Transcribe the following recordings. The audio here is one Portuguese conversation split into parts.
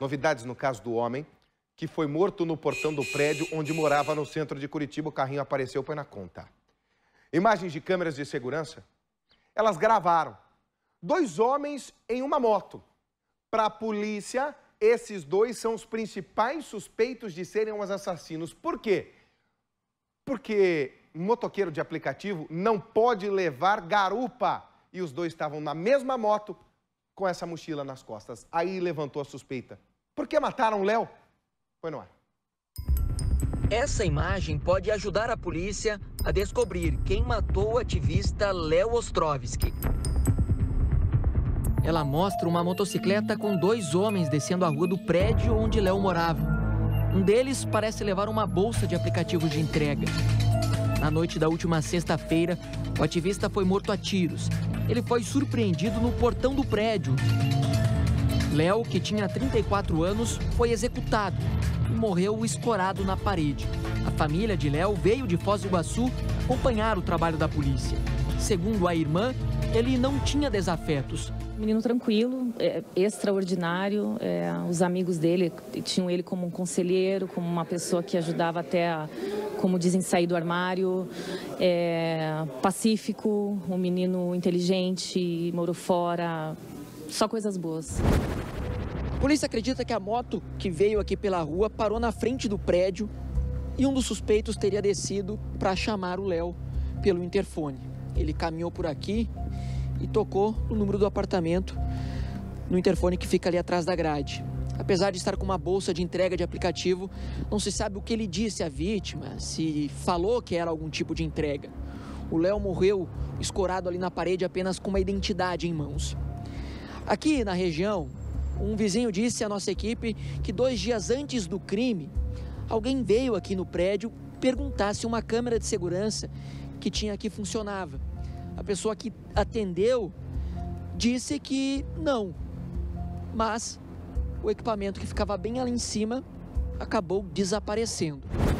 Novidades no caso do homem que foi morto no portão do prédio onde morava no centro de Curitiba. O carrinho apareceu, põe na conta. Imagens de câmeras de segurança, elas gravaram 2 homens em uma moto. Para a polícia, esses 2 são os principais suspeitos de serem os assassinos. Por quê? Porque motoqueiro de aplicativo não pode levar garupa. E os 2 estavam na mesma moto com essa mochila nas costas. Aí levantou a suspeita. Por que mataram o Léo? Foi no ar. Essa imagem pode ajudar a polícia a descobrir quem matou o ativista Léo Ostrovsky. Ela mostra uma motocicleta com 2 homens descendo a rua do prédio onde Léo morava. Um deles parece levar uma bolsa de aplicativos de entrega. Na noite da última sexta-feira, o ativista foi morto a tiros. Ele foi surpreendido no portão do prédio. Léo, que tinha 34 anos, foi executado e morreu escorado na parede. A família de Léo veio de Foz do Iguaçu acompanhar o trabalho da polícia. Segundo a irmã, ele não tinha desafetos. Menino tranquilo, extraordinário. Os amigos dele tinham ele como um conselheiro, como uma pessoa que ajudava até, como dizem, sair do armário. Pacífico, um menino inteligente, morou fora, só coisas boas. A polícia acredita que a moto que veio aqui pela rua parou na frente do prédio e um dos suspeitos teria descido para chamar o Léo pelo interfone. Ele caminhou por aqui e tocou no número do apartamento, no interfone que fica ali atrás da grade. Apesar de estar com uma bolsa de entrega de aplicativo, não se sabe o que ele disse à vítima, se falou que era algum tipo de entrega. O Léo morreu escorado ali na parede apenas com uma identidade em mãos. Aqui na região, um vizinho disse à nossa equipe que 2 dias antes do crime, alguém veio aqui no prédio perguntar se uma câmera de segurança que tinha aqui funcionava. A pessoa que atendeu disse que não, mas o equipamento que ficava bem ali em cima acabou desaparecendo.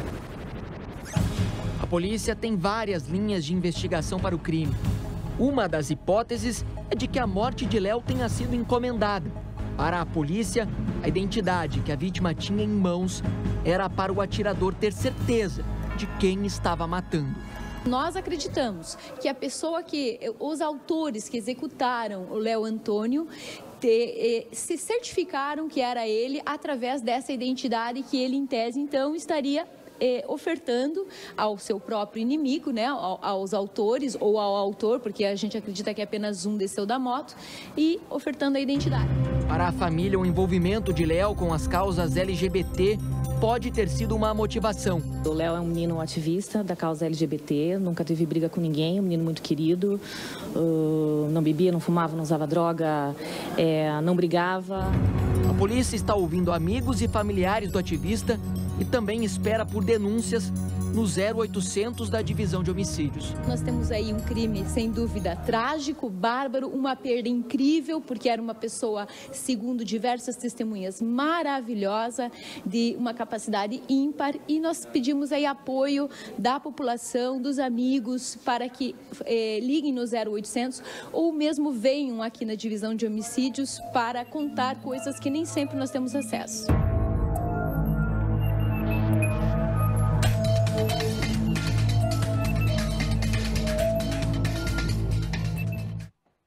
A polícia tem várias linhas de investigação para o crime. Uma das hipóteses é de que a morte de Léo tenha sido encomendada. Para a polícia, a identidade que a vítima tinha em mãos era para o atirador ter certeza de quem estava matando. Nós acreditamos que a pessoa os autores que executaram o Léo Antônio se certificaram que era ele através dessa identidade que ele, em tese, então, estaria ofertando ao seu próprio inimigo, né, aos autores ou ao autor, porque a gente acredita que apenas um desceu da moto, e ofertando a identidade. Para a família, o envolvimento de Léo com as causas LGBT pode ter sido uma motivação. O Léo é um menino ativista da causa LGBT, nunca teve briga com ninguém, um menino muito querido, não bebia, não fumava, não usava droga, não brigava. A polícia está ouvindo amigos e familiares do ativista e também espera por denúncias no 0800 da Divisão de Homicídios. Nós temos aí um crime, sem dúvida, trágico, bárbaro, uma perda incrível, porque era uma pessoa, segundo diversas testemunhas, maravilhosa, de uma capacidade ímpar, e nós pedimos aí apoio da população, dos amigos, para que liguem no 0800 ou mesmo venham aqui na Divisão de Homicídios para contar coisas que nem sempre nós temos acesso.